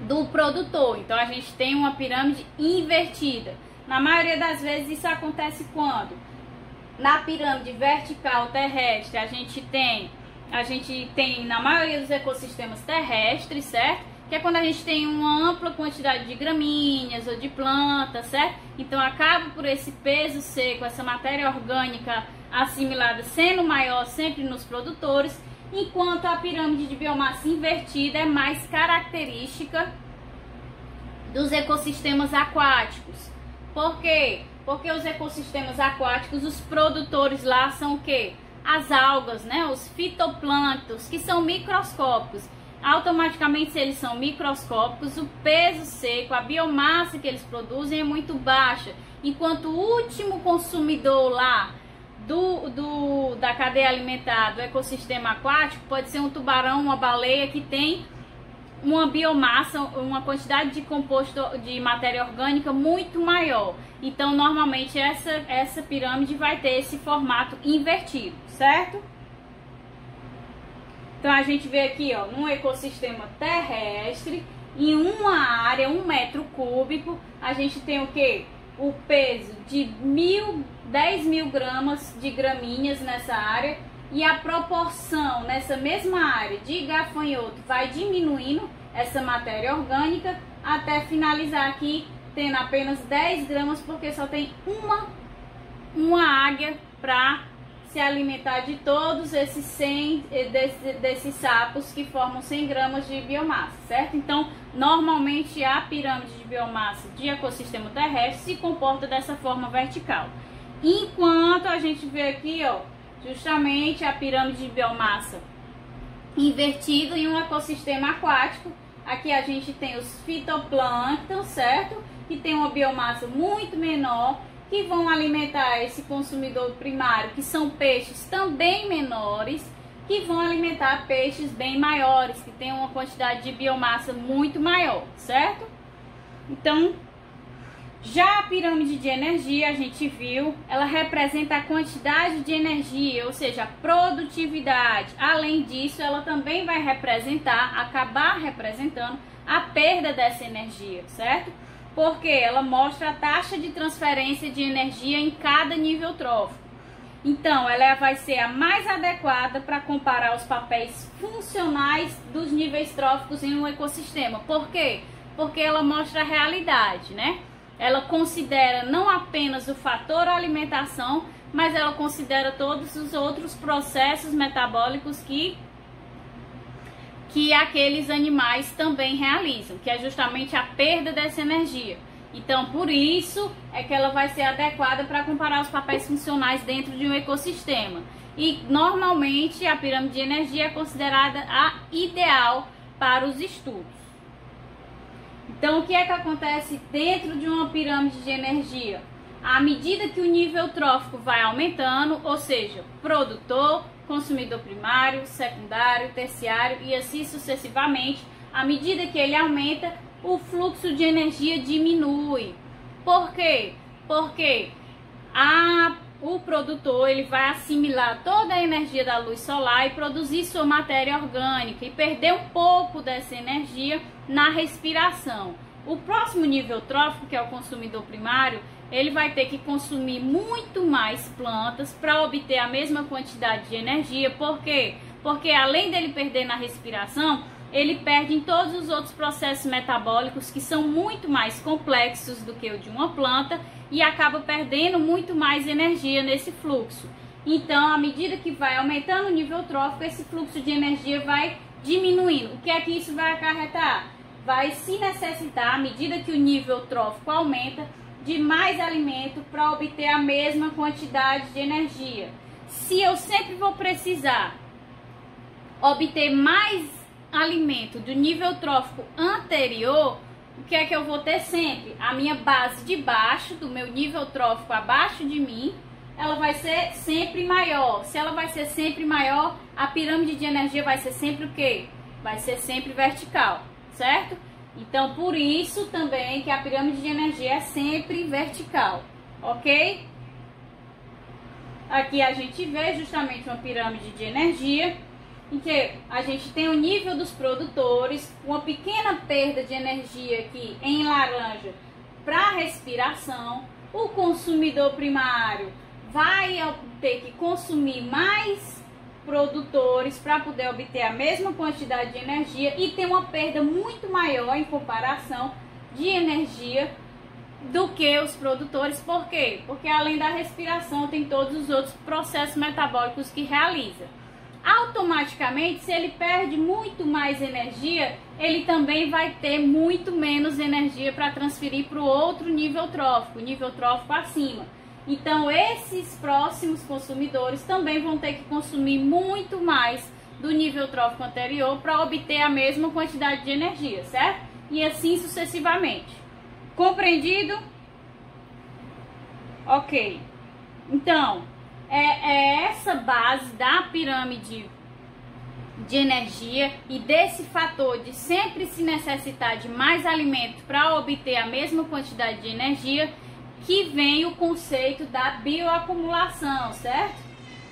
do produtor. Então a gente tem uma pirâmide invertida. Na maioria das vezes isso acontece quando? Na pirâmide vertical terrestre a gente tem na maioria dos ecossistemas terrestres, certo? Que é quando a gente tem uma ampla quantidade de gramíneas ou de plantas, certo? Então acaba por esse peso seco, essa matéria orgânica assimilada sendo maior sempre nos produtores, enquanto a pirâmide de biomassa invertida é mais característica dos ecossistemas aquáticos. Por quê? Porque os ecossistemas aquáticos, os produtores lá são o quê? As algas, né? Os fitoplânctons, que são microscópicos. Automaticamente, se eles são microscópicos, o peso seco, a biomassa que eles produzem é muito baixa. Enquanto o último consumidor lá da cadeia alimentar do ecossistema aquático pode ser um tubarão, uma baleia que tem uma biomassa, uma quantidade de composto de matéria orgânica muito maior. Então, normalmente essa pirâmide vai ter esse formato invertido, certo? Então a gente vê aqui, ó, num ecossistema terrestre, em uma área, 1 metro cúbico, a gente tem o quê? O peso de 10 mil gramas de gramíneas nessa área, e a proporção nessa mesma área de gafanhoto vai diminuindo essa matéria orgânica até finalizar aqui tendo apenas 10 gramas, porque só tem uma águia para se alimentar de todos esses 100 desses sapos que formam 100 gramas de biomassa, certo? Então, normalmente a pirâmide de biomassa de ecossistema terrestre se comporta dessa forma vertical. Enquanto a gente vê aqui, ó, justamente a pirâmide de biomassa invertida em um ecossistema aquático. Aqui a gente tem os fitoplânctons, certo? Que tem uma biomassa muito menor, que vão alimentar esse consumidor primário, que são peixes também menores, que vão alimentar peixes bem maiores, que tem uma quantidade de biomassa muito maior, certo? Então, já a pirâmide de energia, a gente viu, ela representa a quantidade de energia, ou seja, a produtividade. Além disso, ela também vai acabar representando a perda dessa energia, certo? Porque ela mostra a taxa de transferência de energia em cada nível trófico. Então, ela vai ser a mais adequada para comparar os papéis funcionais dos níveis tróficos em um ecossistema. Por quê? Porque ela mostra a realidade, né? Ela considera não apenas o fator alimentação, mas ela considera todos os outros processos metabólicos que aqueles animais também realizam, que é justamente a perda dessa energia. Então, por isso é que ela vai ser adequada para comparar os papéis funcionais dentro de um ecossistema. E, normalmente, a pirâmide de energia é considerada a ideal para os estudos. Então, o que é que acontece dentro de uma pirâmide de energia? À medida que o nível trófico vai aumentando, ou seja, produtor, consumidor primário, secundário, terciário e assim sucessivamente, à medida que ele aumenta, o fluxo de energia diminui. Por quê? Porque o produtor ele vai assimilar toda a energia da luz solar e produzir sua matéria orgânica e perder um pouco dessa energia na respiração. O próximo nível trófico, que é o consumidor primário, ele vai ter que consumir muito mais plantas para obter a mesma quantidade de energia. Por quê? Porque além dele perder na respiração, ele perde em todos os outros processos metabólicos que são muito mais complexos do que o de uma planta e acaba perdendo muito mais energia nesse fluxo. Então, à medida que vai aumentando o nível trófico, esse fluxo de energia vai diminuindo. O que é que isso vai acarretar? Vai se necessitar, à medida que o nível trófico aumenta, de mais alimento para obter a mesma quantidade de energia. Se eu sempre vou precisar obter mais alimento do nível trófico anterior, o que é que eu vou ter sempre? A minha base de baixo, do meu nível trófico abaixo de mim, ela vai ser sempre maior. Se ela vai ser sempre maior, a pirâmide de energia vai ser sempre o quê? Vai ser sempre vertical, certo? Então, por isso também que a pirâmide de energia é sempre vertical, ok? Aqui a gente vê justamente uma pirâmide de energia em que a gente tem o nível dos produtores, uma pequena perda de energia aqui em laranja para respiração. O consumidor primário vai ter que consumir mais produtores para poder obter a mesma quantidade de energia e tem uma perda muito maior em comparação de energia do que os produtores. Por quê? Porque além da respiração tem todos os outros processos metabólicos que realiza. Automaticamente, se ele perde muito mais energia, ele também vai ter muito menos energia para transferir para o outro nível trófico acima. Então, esses próximos consumidores também vão ter que consumir muito mais do nível trófico anterior para obter a mesma quantidade de energia, certo? E assim sucessivamente. Compreendido? Ok. Então, é essa base da pirâmide de energia e desse fator de sempre se necessitar de mais alimento para obter a mesma quantidade de energia que vem o conceito da bioacumulação, certo?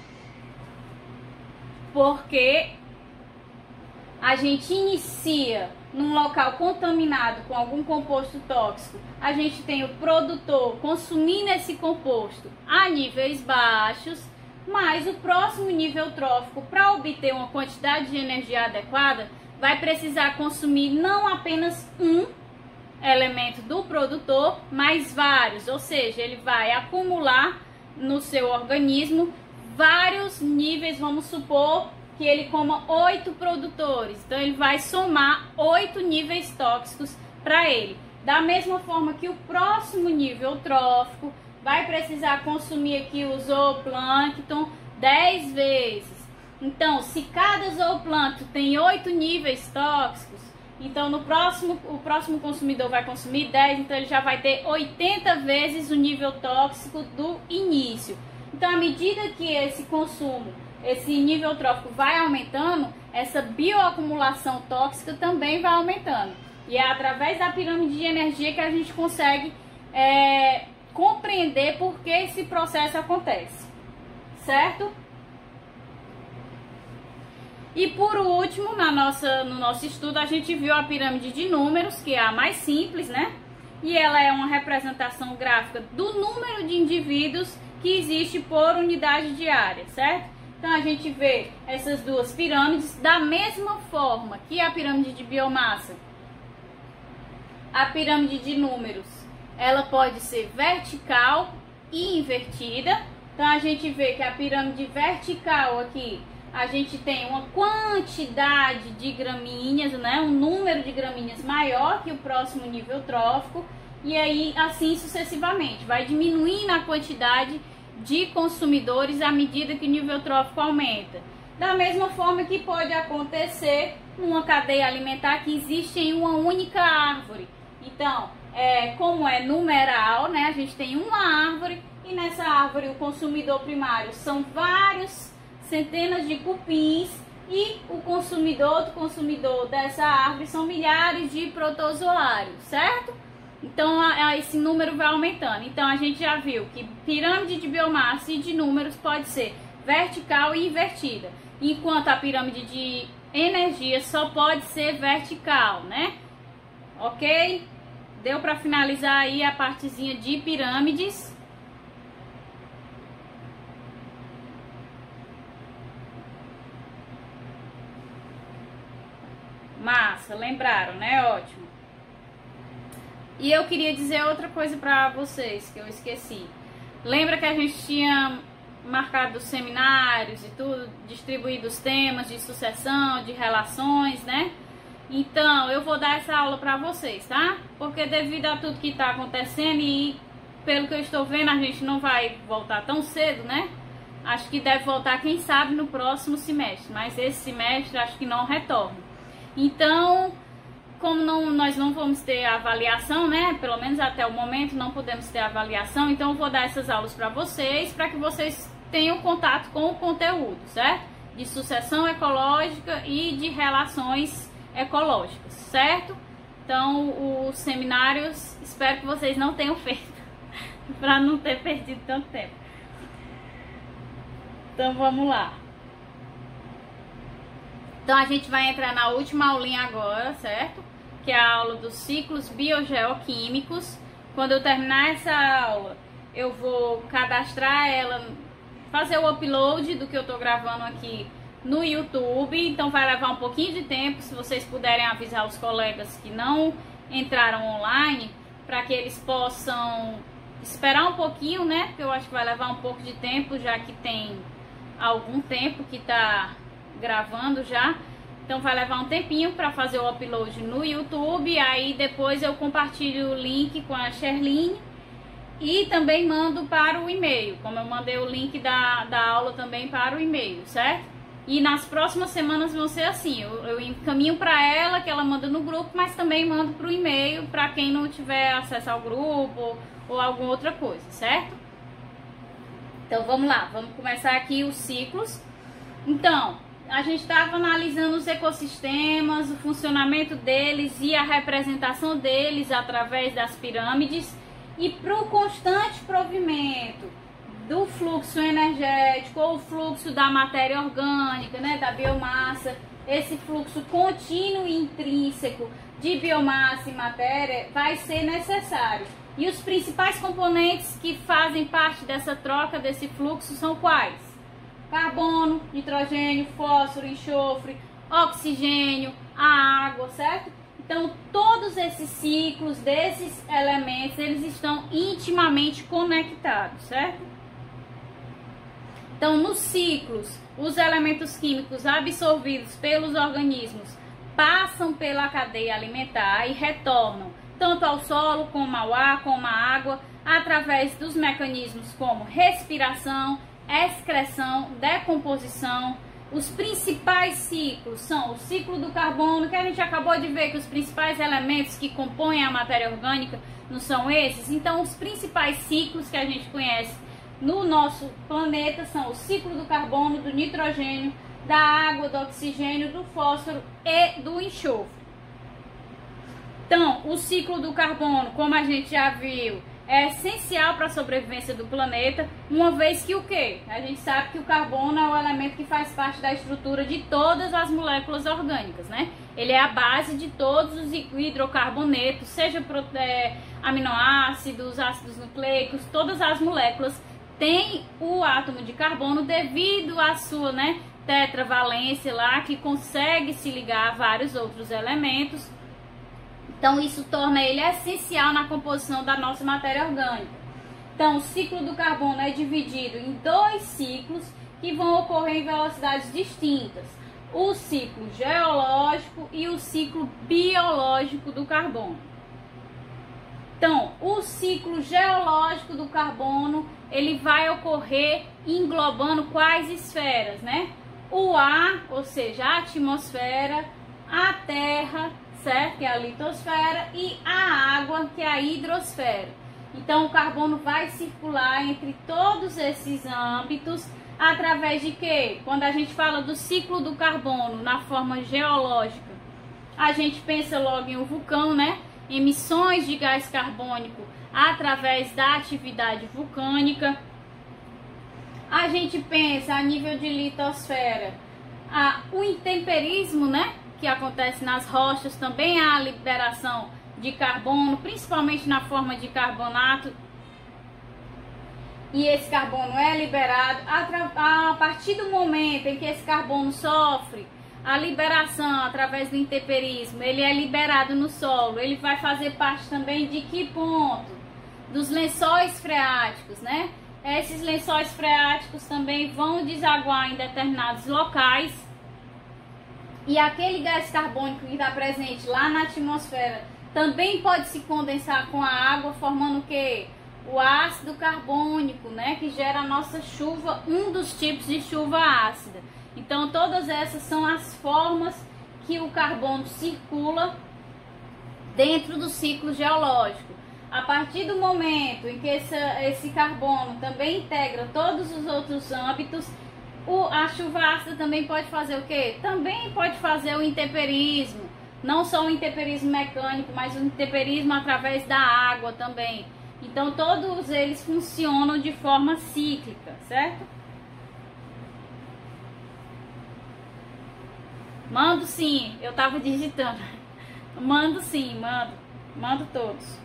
Porque a gente inicia num local contaminado com algum composto tóxico, a gente tem o produtor consumindo esse composto a níveis baixos, mas o próximo nível trófico, para obter uma quantidade de energia adequada, vai precisar consumir não apenas um elemento do produtor, mas vários, ou seja, ele vai acumular no seu organismo vários níveis. Vamos supor que ele coma 8 produtores, então ele vai somar 8 níveis tóxicos para ele. Da mesma forma que o próximo nível trófico vai precisar consumir aqui o zooplâncton 10 vezes. Então, se cada zooplâncton tem 8 níveis tóxicos, então no o próximo consumidor vai consumir 10, então ele já vai ter 80 vezes o nível tóxico do início. Então, à medida que esse consumo, esse nível trófico vai aumentando, essa bioacumulação tóxica também vai aumentando. E é através da pirâmide de energia que a gente consegue compreender por que esse processo acontece, certo? E por último, no nosso estudo, a gente viu a pirâmide de números, que é a mais simples, né? E ela é uma representação gráfica do número de indivíduos que existe por unidade diária, certo? Então a gente vê essas duas pirâmides da mesma forma que a pirâmide de biomassa. A pirâmide de números, ela pode ser vertical e invertida. Então a gente vê que a pirâmide vertical aqui, a gente tem uma quantidade de gramíneas, né? Um número de gramíneas maior que o próximo nível trófico. E aí assim sucessivamente, vai diminuindo a quantidade de consumidores à medida que o nível trófico aumenta. Da mesma forma que pode acontecer numa cadeia alimentar que existe em uma única árvore. Então, como é numeral, né? A gente tem uma árvore e nessa árvore o consumidor primário são vários centenas de cupins e o consumidor do consumidor dessa árvore são milhares de protozoários, certo? Então esse número vai aumentando. Então a gente já viu que pirâmide de biomassa e de números pode ser vertical e invertida, enquanto a pirâmide de energia só pode ser vertical, né? Ok? Deu para finalizar aí a partezinha de pirâmides. Massa, lembraram, né? Ótimo. E eu queria dizer outra coisa para vocês que eu esqueci. Lembra que a gente tinha marcado os seminários e tudo, distribuído os temas de sucessão, de relações, né? Então, eu vou dar essa aula para vocês, tá? Porque devido a tudo que tá acontecendo e pelo que eu estou vendo, a gente não vai voltar tão cedo, né? Acho que deve voltar, quem sabe, no próximo semestre. Mas esse semestre, acho que não retorna. Então, como nós não vamos ter avaliação, né? Pelo menos até o momento não podemos ter avaliação. Então, eu vou dar essas aulas para vocês que vocês tenham contato com o conteúdo, certo? De sucessão ecológica e de relações ecológicas, certo? Então, os seminários, espero que vocês não tenham feito, para não ter perdido tanto tempo. Então, vamos lá. Então a gente vai entrar na última aulinha agora, certo? Que é a aula dos ciclos biogeoquímicos. Quando eu terminar essa aula, eu vou cadastrar ela, fazer o upload do que eu tô gravando aqui no YouTube. Então vai levar um pouquinho de tempo, se vocês puderem avisar os colegas que não entraram online, para que eles possam esperar um pouquinho, né? Porque eu acho que vai levar um pouco de tempo, já que tem algum tempo que tá gravando já. Então vai levar um tempinho para fazer o upload no YouTube. Aí depois eu compartilho o link com a Sherline e também mando para o e-mail, como eu mandei o link da aula também para o e-mail, certo? E nas próximas semanas vão ser assim, eu encaminho para ela, que ela manda no grupo, mas também mando para o e-mail para quem não tiver acesso ao grupo ou alguma outra coisa, certo? Então vamos lá, vamos começar aqui os ciclos. Então, a gente estava analisando os ecossistemas, o funcionamento deles e a representação deles através das pirâmides. E para o constante provimento do fluxo energético ou fluxo da matéria orgânica, né, da biomassa, esse fluxo contínuo e intrínseco de biomassa e matéria vai ser necessário. E os principais componentes que fazem parte dessa troca, desse fluxo, são quais? Carbono, nitrogênio, fósforo, enxofre, oxigênio, a água, certo? Então, todos esses ciclos desses elementos, eles estão intimamente conectados, certo? Então, nos ciclos, os elementos químicos absorvidos pelos organismos passam pela cadeia alimentar e retornam tanto ao solo, como ao ar, como à água, através dos mecanismos como respiração, excreção, decomposição. Os principais ciclos são o ciclo do carbono, que a gente acabou de ver que os principais elementos que compõem a matéria orgânica não são esses. Então, os principais ciclos que a gente conhece no nosso planeta são o ciclo do carbono, do nitrogênio, da água, do oxigênio, do fósforo e do enxofre. Então, o ciclo do carbono, como a gente já viu, é essencial para a sobrevivência do planeta, uma vez que o quê? A gente sabe que o carbono é o elemento que faz parte da estrutura de todas as moléculas orgânicas, né? Ele é a base de todos os hidrocarbonetos, seja aminoácidos, ácidos nucleicos, todas as moléculas têm o átomo de carbono devido à sua, né, tetravalência lá, que consegue se ligar a vários outros elementos. Então, isso torna ele essencial na composição da nossa matéria orgânica. Então, o ciclo do carbono é dividido em dois ciclos que vão ocorrer em velocidades distintas. O ciclo geológico e o ciclo biológico do carbono. Então, o ciclo geológico do carbono, ele vai ocorrer englobando quais esferas, né? O ar, ou seja, a atmosfera, a terra, certo? Que é a litosfera, e a água, que é a hidrosfera. Então, o carbono vai circular entre todos esses âmbitos através de quê? Quando a gente fala do ciclo do carbono na forma geológica, a gente pensa logo em um vulcão, né? Emissões de gás carbônico através da atividade vulcânica. A gente pensa a nível de litosfera, o intemperismo, né? Que acontece nas rochas, também há a liberação de carbono, principalmente na forma de carbonato. E esse carbono é liberado a partir do momento em que esse carbono sofre a liberação através do intemperismo. Ele é liberado no solo. Ele vai fazer parte também de que ponto? Dos lençóis freáticos, né? Esses lençóis freáticos também vão desaguar em determinados locais. E aquele gás carbônico que está presente lá na atmosfera também pode se condensar com a água, formando o quê? O ácido carbônico, né? Que gera a nossa chuva, um dos tipos de chuva ácida. Então, todas essas são as formas que o carbono circula dentro do ciclo geológico. A partir do momento em que esse carbono também integra todos os outros âmbitos, a chuva ácida também pode fazer o quê? Também pode fazer o intemperismo. Não só o intemperismo mecânico, mas o intemperismo através da água também. Então, todos eles funcionam de forma cíclica, certo? Mando sim, eu tava digitando. Mando sim, mando todos.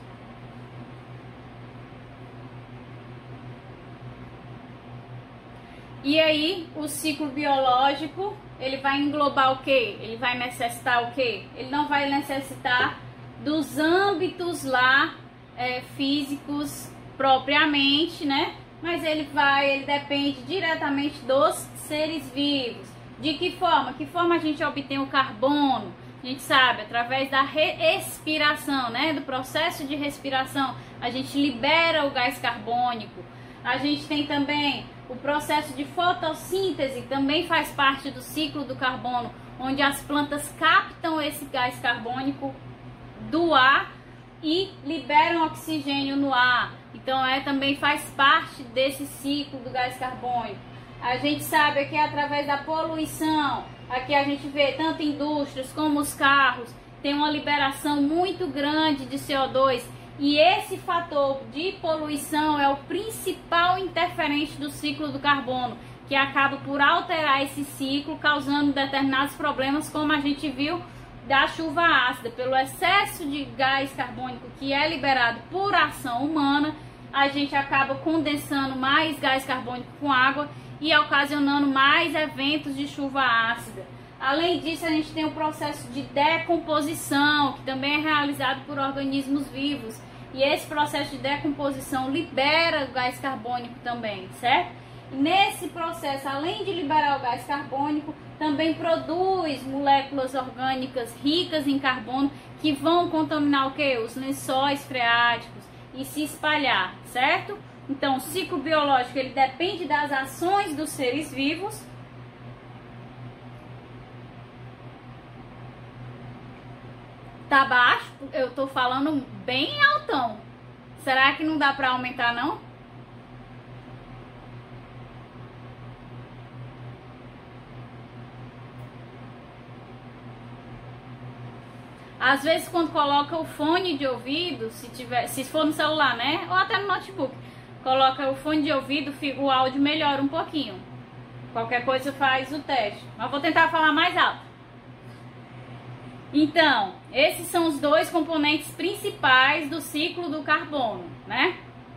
E aí, o ciclo biológico, ele vai englobar o quê? Ele vai necessitar o quê? Ele não vai necessitar dos âmbitos lá físicos propriamente, né? Mas ele depende diretamente dos seres vivos. De que forma? Que forma a gente obtém o carbono? A gente sabe, através da respiração, né? Do processo de respiração, a gente libera o gás carbônico. A gente tem também o processo de fotossíntese, também faz parte do ciclo do carbono, onde as plantas captam esse gás carbônico do ar e liberam oxigênio no ar. Então também faz parte desse ciclo do gás carbônico. A gente sabe que através da poluição, aqui a gente vê tanto indústrias como os carros, tem uma liberação muito grande de CO2. E esse fator de poluição é o principal interferente do ciclo do carbono, que acaba por alterar esse ciclo, causando determinados problemas, como a gente viu da chuva ácida. Pelo excesso de gás carbônico que é liberado por ação humana, a gente acaba condensando mais gás carbônico com água e ocasionando mais eventos de chuva ácida. Além disso, a gente tem o processo de decomposição, que também é realizado por organismos vivos. E esse processo de decomposição libera o gás carbônico também, certo? E nesse processo, além de liberar o gás carbônico, também produz moléculas orgânicas ricas em carbono que vão contaminar o quê? Os lençóis freáticos e se espalhar, certo? Então, o ciclo biológico, ele depende das ações dos seres vivos. Tá baixo? Eu tô falando bem altão. Será que não dá pra aumentar, não? Às vezes, quando coloca o fone de ouvido, se for no celular, né? Ou até no notebook, coloca o fone de ouvido, o áudio melhora um pouquinho. Qualquer coisa faz o teste. Mas vou tentar falar mais alto. Então, esses são os dois componentes principais do ciclo do carbono, né?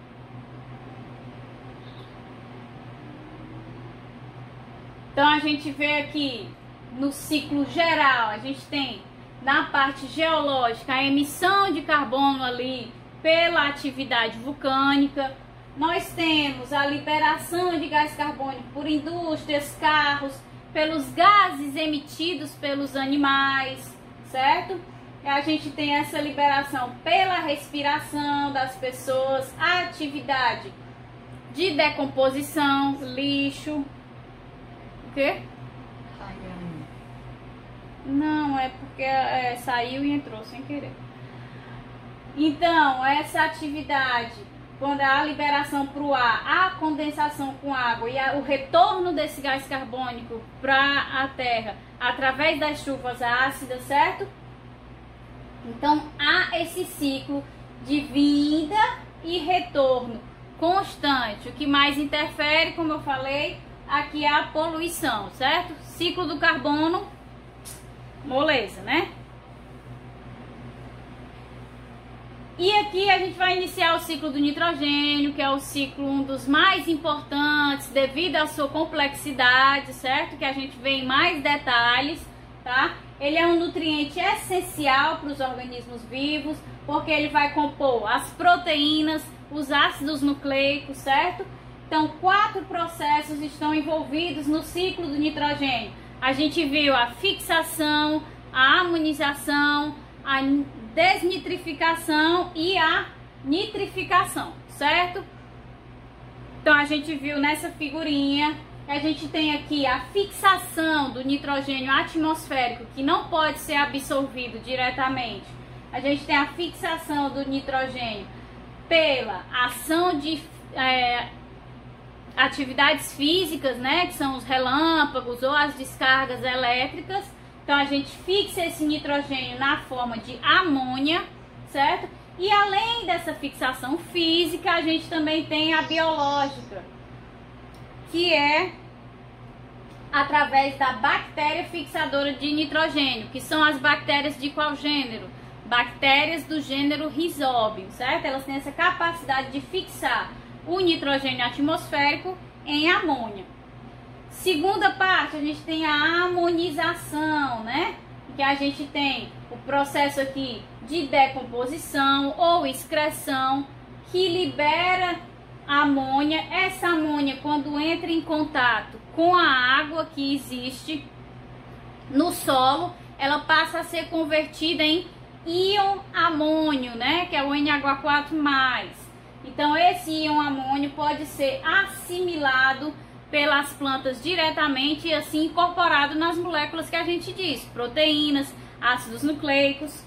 Então, a gente vê aqui no ciclo geral, a gente tem na parte geológica a emissão de carbono ali pela atividade vulcânica. Nós temos a liberação de gás carbônico por indústrias, carros, pelos gases emitidos pelos animais, certo? E a gente tem essa liberação pela respiração das pessoas, a atividade de decomposição, lixo. O quê? Não, é porque saiu e entrou sem querer. Então, essa atividade, quando há a liberação para o ar, a condensação com água e o retorno desse gás carbônico para a terra através das chuvas ácidas, certo? Então, há esse ciclo de vinda e retorno constante. O que mais interfere, como eu falei, aqui é a poluição, certo? Ciclo do carbono, moleza, né? E aqui a gente vai iniciar o ciclo do nitrogênio, que é o ciclo um dos mais importantes devido à sua complexidade, certo? Que a gente vê em mais detalhes, tá? Ele é um nutriente essencial para os organismos vivos, porque ele vai compor as proteínas, os ácidos nucleicos, certo? Então, 4 processos estão envolvidos no ciclo do nitrogênio. A gente viu a fixação, a amonização, a desnitrificação e a nitrificação, certo? Então, a gente viu nessa figurinha, a gente tem aqui a fixação do nitrogênio atmosférico, que não pode ser absorvido diretamente. A gente tem a fixação do nitrogênio pela ação de atividades físicas, né, que são os relâmpagos ou as descargas elétricas. Então, a gente fixa esse nitrogênio na forma de amônia, certo? E além dessa fixação física, a gente também tem a biológica, que é através da bactéria fixadora de nitrogênio, que são as bactérias de qual gênero? Bactérias do gênero Rhizobium, certo? Elas têm essa capacidade de fixar o nitrogênio atmosférico em amônia. Segunda parte, a gente tem a amonização, né? Que a gente tem o processo aqui de decomposição ou excreção que libera amônia. Essa amônia, quando entra em contato com a água que existe no solo, ela passa a ser convertida em íon amônio, né? Que é o NH4+. Então, esse íon amônio pode ser assimilado pelas plantas diretamente e assim incorporado nas moléculas que a gente diz, proteínas, ácidos nucleicos.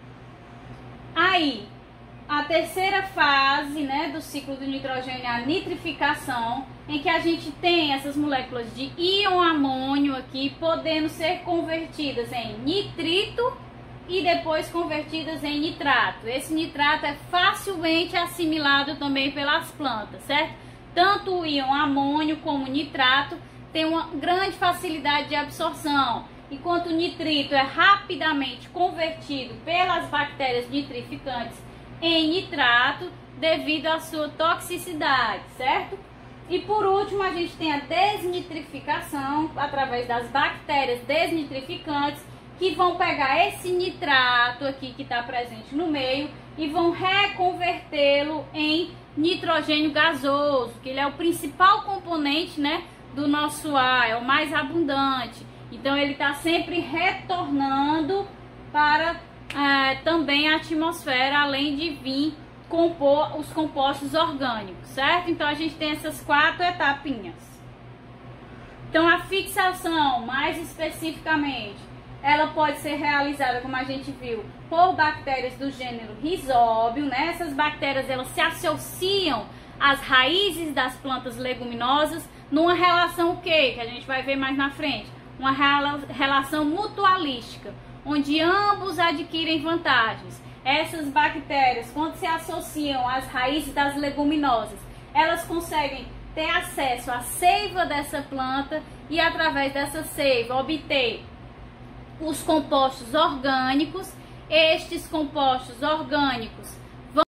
Aí, a terceira fase, né, do ciclo do nitrogênio é a nitrificação, em que a gente tem essas moléculas de íon amônio aqui podendo ser convertidas em nitrito e depois convertidas em nitrato. Esse nitrato é facilmente assimilado também pelas plantas, certo? Tanto o íon amônio como o nitrato tem uma grande facilidade de absorção, enquanto o nitrito é rapidamente convertido pelas bactérias nitrificantes em nitrato devido à sua toxicidade, certo? E por último, a gente tem a desnitrificação através das bactérias desnitrificantes que vão pegar esse nitrato aqui que está presente no meio e vão reconvertê-lo em nitrogênio gasoso, que ele é o principal componente, né, do nosso ar, é o mais abundante. Então ele está sempre retornando para também a atmosfera, além de vir compor os compostos orgânicos, certo? Então a gente tem essas 4 etapinhas. Então a fixação, mais especificamente, ela pode ser realizada, como a gente viu, por bactérias do gênero Rhizobium, né? Essas bactérias, elas se associam às raízes das plantas leguminosas numa relação o quê? Que a gente vai ver mais na frente. Uma relação mutualística, onde ambos adquirem vantagens. Essas bactérias, quando se associam às raízes das leguminosas, elas conseguem ter acesso à seiva dessa planta e, através dessa seiva, obter os compostos orgânicos. Estes compostos orgânicos